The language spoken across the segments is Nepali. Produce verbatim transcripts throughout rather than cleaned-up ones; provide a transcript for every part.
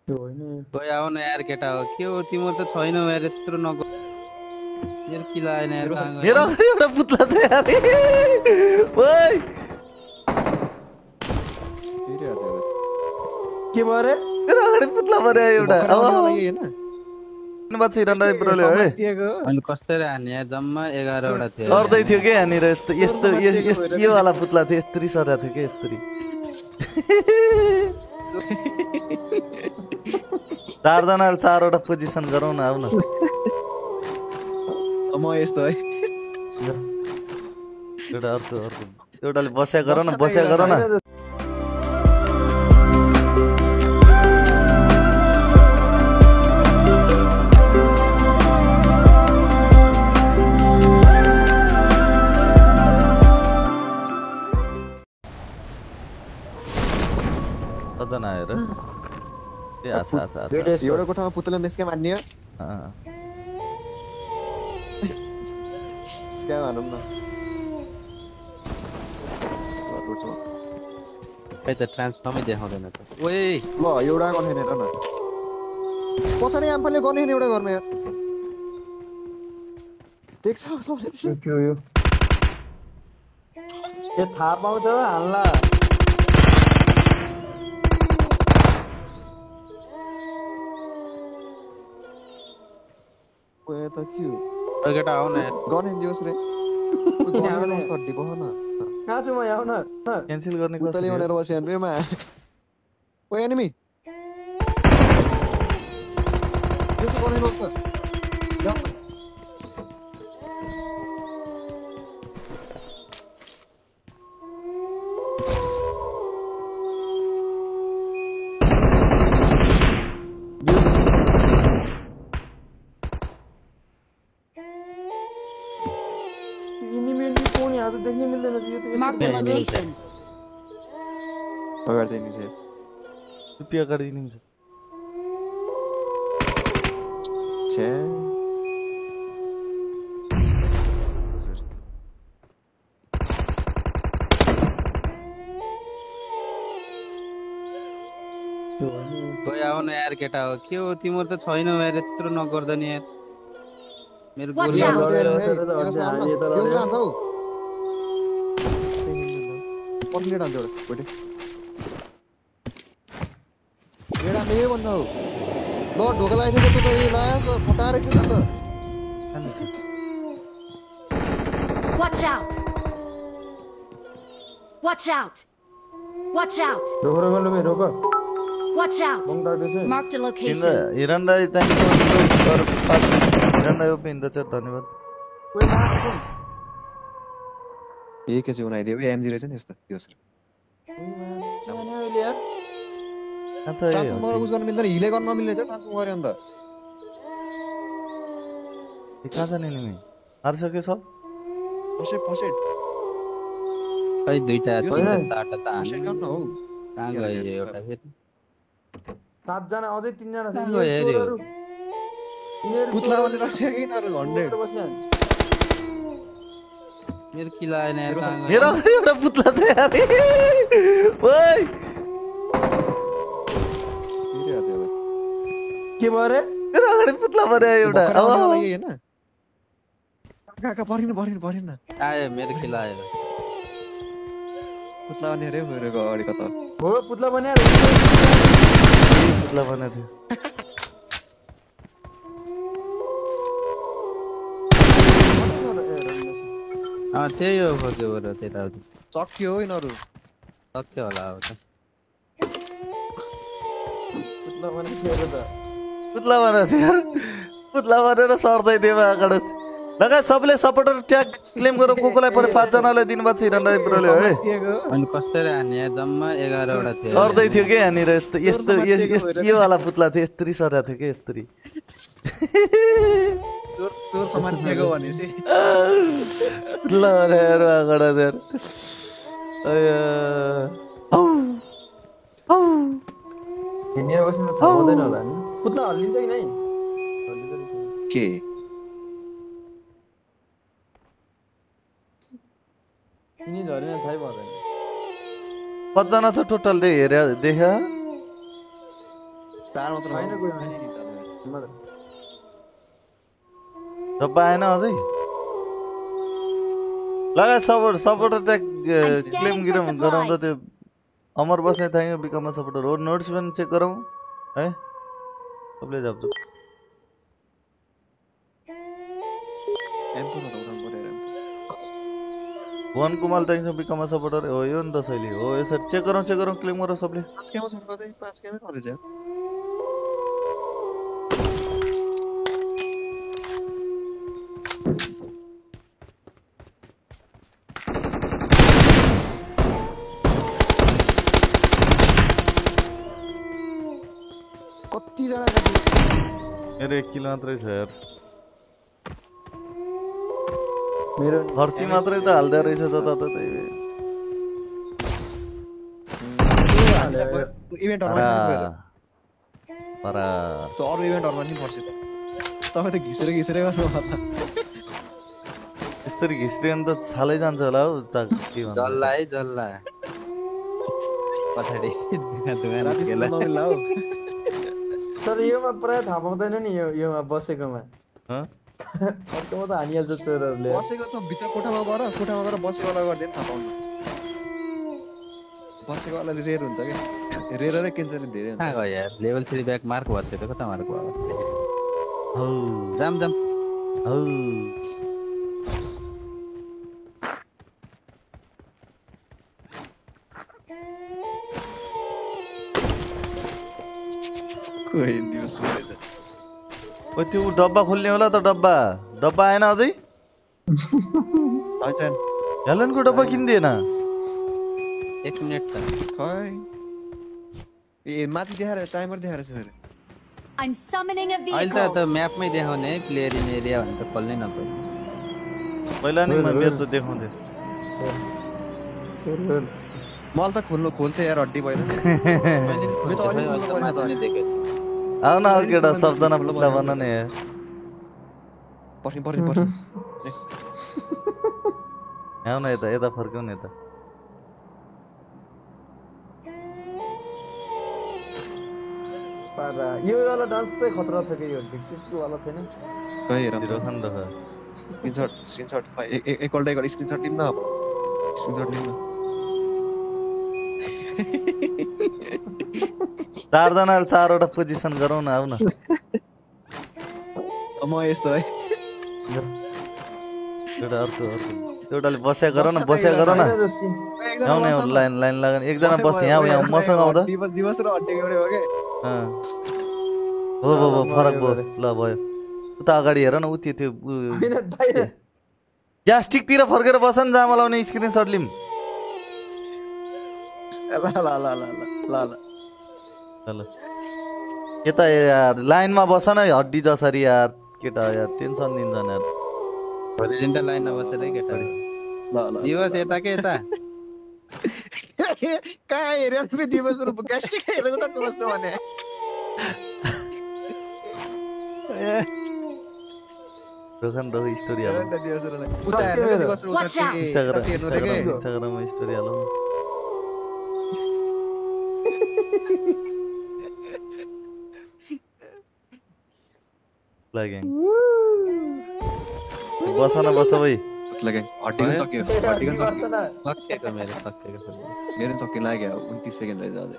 त्यो होइन गयो आऊ न यार केटा हो के हो तिम्रो त छैन यार यत्रो नग मेरो किला आएन यार कहाँ गयो मेरो एउटा पुत्ला छ यार ओइ फेरि आजो के भयो रे मेरो अगाडि पुत्ला पर्यो एउटा अब लागि हैन धन्यवाद छ हिरण्डा ब्रोले है अनि कसरी हान्ने यार जम्मा एघार वटा थियो सर्दै थियो के यहाँनिर यस्तो यस्तो यस्तो यो वाला पुत्ला थियो यस्तरी सरा थियो के यस्तरी चारजना चारवटा पोजिसन गरौँ न आऊ न म यस्तो है एउटा अर्को अर्को एउटाले बस्या गर न बस्या गर न कजना आएर ए आछा आछा आछा एउटा कोठामा पुतला निस्के मान्ने हो स्क्याम हानौँ न खै त ट्रान्सफर्मै देखाउँदैन त ओए ल एउटा गर्ने हेर न पछाडि आम्पाले गर्ने नि एउटा गर्ने यार देख्छ सबले त्यो यो ए थाहा पाउँछ हाल्ला ओए त के हो ओए केटा आऊ न यार गर्ने दियोस् रे गर्ने गर्दी बह न कहाँ छु म आउ न क्यान्सल गर्ने पुतली कसरी भनेर बस्यान रे मा ओए एनिमी त्यसो गर्ने लोक त जाऊ देख्नै मिल्दैन यो त Marked a location. अगाडि देख्ने छ रुपियाँ गरिदिनु छ छे गयो आऊ न यार केटा हो के हो तिम्रो त छैन यार यत्रो नगर्दा नि यार मेरो Watch गोली out. पर्ने डान्छ एउटा गोटे एडा ने भन्नु ल ढोका लगाइदिएको त यो लायो फटाएर के त Watch out. Watch out. Watch out. रोक रोक लो रोक Watch out. बंदा देखे Marked a किन location. हिरण्डा थ्याङ्क यू हिरण्डा यो पिन्दा छ धन्यवाद एक चाहिँ उनाइदियो एमजी रहेछ नि यस्तो त्यो सर अच्छा ए ट्रान्सफर उस गर्न मिल्दैन हिले गर्न नमिल्ने छ ट्रान्सफर गरे अन्त कहाँ छ नि निमी हारिसक्यो सब फसेट फसेट खै दुईटा यो तिनटा छैन। चारटा त फसेट हान्नु गर्न हो कहाँ गयो यो एउटा फेरि सात जना अझै तीन जना छ कहाँ गयो हेऱ्यो पुतला भनेर राखेको कि नर हन्ड्रेड मेरो किला आएन यार कहाँ गयो मेरो एउटा पुत्ला छ यार ओइ फेरि आजो एउटा के भयो रे मेरो अगाडि पुत्ला पर्यो एउटा अब लागि हैन काका काका परिन परिन परिन आयो मेरो किला आयो पुतला भने रे मेरो अगाडि कता हो पुतला बन्या पुत्ला बनाएको थियो अँ त्यही हो खोज्यो बरु त्यताउति सक्यो है नरु सक्यो होला अब त पुतला बन्या थियो त पुत्ला बनाएको थियो यार पुत्ला बनेर सर्दै थियो अगाडि लगा सबले सपोर्टर ट्याग क्लेम गरेर को कोलाई परे पाँच जनालाई दिनुभएको छ हिरण्डा ब्रोले है अनि कसरी हान्ने यार जम्मा एघार वटा थियो सर्दै थियो के यहाँनिर यस्तो यस्तो यस्तो यो वाला पुत्ला थियो यस्तरी सरा थियो के यस्तरी चोर चोर समातिएको भनेपछि ल रे अगाडि देर अया औ औ हिँडेर बस्नु त थाहा हुँदैन होला नि पुतला हल्लिन्छ कि नै के यिनी झरेन थाहै पर्दैन कतिजना छ टोटल दे हेरे देखा तार मात्र छैन हो। कोही अनि पनि। नि तार। मत- डब्बा आएन अझै लगा support supporter tag I'm claim scanning for गिरम गराउँदा त्यो supplies. अमर बस्ने थाहा बिकममा सपोर्टर हो नोट्स पनि चेक गरौँ है सबले जाप्छु एम्पो नउठाउनु पर्यो यार, एम्पो। भुवन कुमाल ताइङ बिकममा सपोर्टर हो यो नि त शैली हो यसरी चेक गरौँ चेक गरौँ क्लेम गरौँ सबले पाँच केमा छ कतै पाँच केमै कलेज यार। कतिजना कति मेरो एक किलो मात्रै छ यार मेरो फर्सी मात्रै त हाल्दै रहेछ जताततै इभेन्टहरुमा परा नि गएर परा त्यो अरु इभेन्टहरुमा नि पर्छ त तपाई त घिसेर घिसेर गर्नु होला त यसरी घिस्रियो भने त छालै जान्छ होला हौ चाक के भन्छ जल्ला है जल्ला पछाडि दुगा दुगा राति निस्केला सुत्न नमिल्ला हौ तर योमा प्राय थाहा पाउँदैन नि यो योमा बसेकोमा ह अर्कोमा त हानिहाल्छ चोरहरूले बसेको त भित्र कोठामा गएर कोठामा गएर बसेकोलाई गर्दैन थाहा पाउनु बसेको वाला रेयर हुन्छ के रेयर र केन्सर धेरै हुन्छ कहाँ गयो यार लेभल थ्री ब्याक मार्क भयो त्यो त कता मार्क भयो हौ जाम जाम हौ कोही दिवस रहेछ ओ त्यो डब्बा खोल्ने होला त डब्बा डब्बा आएन अझै हैन हेलनको डब्बा किन्दिएन एक मिनट छ खै ए माथि देखाएर टाइमर देखाएर छ फेरि I'm summoning a अहिले त vehicle. त म्यापमै देखाउने है प्लेयर इन एरिया भने त खोल्नै नपर्ने पहिला नि म मेरो त देखाउँथे मल त खोल्नु खोल्थे यार हड्डी भएन मैले यो त अलि खोल्नु पर्यो त देखेको छु आउ न अरू केटा सबजना पुत्ला भन्न नि पर्खि पर्खि पर्खि आउ न यता यता फर्क्यौ न यता पारा यो वाला डान्स चाहिँ खतरा छ के यो ढिकचिकको वाला छैन खै हेर हिरो खान रह स्क्रिनशट स्क्रिनशट एकपल्ट एकपल्ट स्क्रिनशट लिम न अब स्क्रिनशट लिम न चारजना चारवटा पोजिसन गरौँ न आउ न म यस्तो है एउटा अर्को अर्को एउटाले बस्या गर न बस्या गर न आउ न आउ लाइन लाइन लगान एकजना बस यहाँ यहाँ मसँग आउँदा दिवस दिवस र हड्डी गरे हो के अँ। हो हो हो फरक भयो ल भयो उता अगाडि हेर न उति त्यो ग्यास्टिकतिर फर्केर बस न जामा लाउने स्क्रिनसट लिम ल ल ल ल ल ल ल यता यार लाइनमा बस न हड्डी जसरी यार केटा यार टेन्सन दिन्छ यार होरिजेन्टल लाइनमा बसेर है केटा ल ल दिवस यता के यता कहाँ हेरेर पनि दिवस र ग्यास्ट्रिक हेरेको त बस्नु भने रोखन रोख स्टोरी हालौँ हेर त दिवस रलाई उता हेर्नु के दिवस र उता Watch out. के इन्स्टाग्राम कति हेर्नु इन्स्टाग्राम के इन्स्टाग्राममा स्टोरी हालौँ लाग्यो बस न बस भाइ लगे हड्डी पनि सक्यो हड्डी पनि सक्यो सकिएको मेरो सकिएको छ। मेरो पनि सक्यो लाग्यो उन्तीस सेकेन्ड रहेछ अझै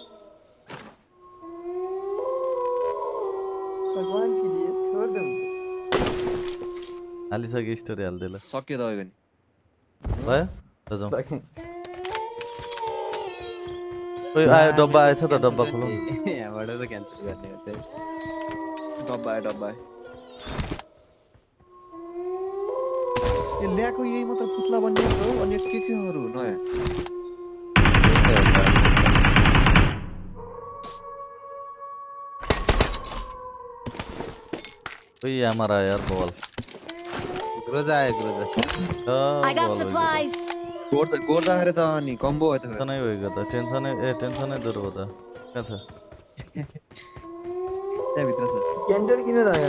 भगवान के लिए छोड दे मुझे हालिसक्यो स्टोरी हालिदिए ल सक्यो तपाईँको नि भयो ल जाउँ सके ओइ आयो डब्बा आएछ त डब्बा खोलौँ यहाँबाट त क्यान्सल गर्ने हो त्यही डब्बा आयो डब्बा आयो यो ल्याएको यही मात्र पुत्ला बन्ने हो अनि के केहरू नयाँ ओइ हमारा यार बॉल ग्रोजा आयो ग्रोजा I got supplies. गोड गोड राखेर त अनि कम्बो भयो त टेन्सनै भएको त टेन्सनै ए टेन्सनै दूर भयो त कहाँ छ त्यहाँभित्र छ क्यान्डल किन लाग्यो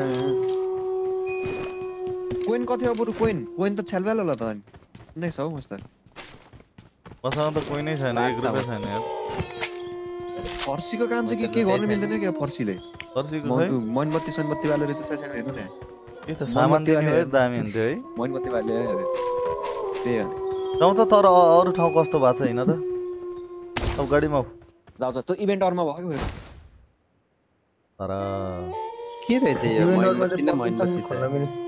कोइन कति हो बरु कोइन कोइन त छ्यालब्याल होला त अनि नै छ हौ मस्त मसँग त कोही नै छैन एक रुपियाँ छैन यार फर्सीको काम चाहिँ के के गर्न मिल्दैन क्या फर्सीले फर्सीको खै मोमबत्ती सनबत्ती वाले रहेछ साइड हेर्नु न के त सामान दिने हो दामी हुन्थ्यो है मोमबत्ती वाले त्यही हो जाउँ त तर अरू ठाउँ कस्तो भएको छ हैन त अब गाडीमा जाऊ त त्यो इभेन्ट अरमा भयो के तर के रहेछ यो मोमबत्ती न मोमबत्ती छ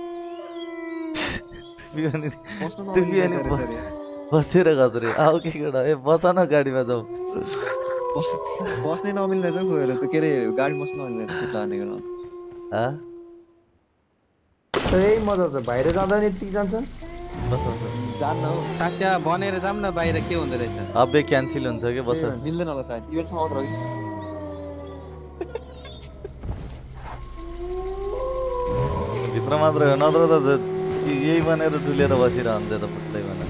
बसेर गजरे आऊ के केटा ए बस न गाडीमा जाऊ बस्नै नमिल्ने रहेछ गएर त के अरे गाडी बस्न नमिल्ने रहेछ लानेको न हा त्यही मजा त बाहिर जाँदा नि यति जान्छ बस बस जान्न हो साच्चा बनेर जाम न बाहिर के हुँदै रहेछ अबे क्यान्सल हुन्छ के बस मिल्दैन होला सायद इभेन्ट समाप्त रह्यो भित्र मात्र हो नत्र त यही भनेर डुलेर बसिरहन्थ्यो त पुत्लै भनेर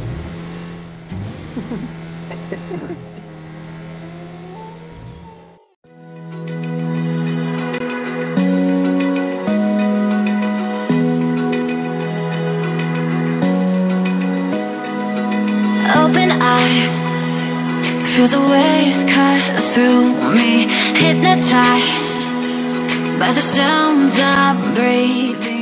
Open eye, feel the waves cut through me, hypnotized by the sounds I'm breathing.